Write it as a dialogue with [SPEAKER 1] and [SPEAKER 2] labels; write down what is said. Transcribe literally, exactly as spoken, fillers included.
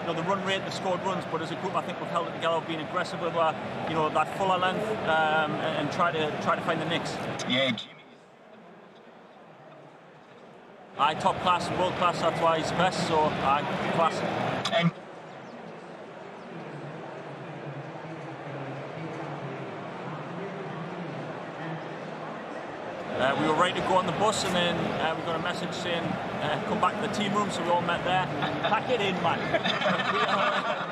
[SPEAKER 1] you know, the run rate, the scored runs, but as a group, I think we've held it together, being aggressive with our, you know, that fuller length, um, and, and try to try to find the nicks.
[SPEAKER 2] Yeah.
[SPEAKER 1] I top class, world class. That's why he's best. So I class.
[SPEAKER 2] And
[SPEAKER 1] Uh, we were ready to go on the bus, and then uh, we got a message saying, uh, come back to the team room, so we all met there. Pack it in, man.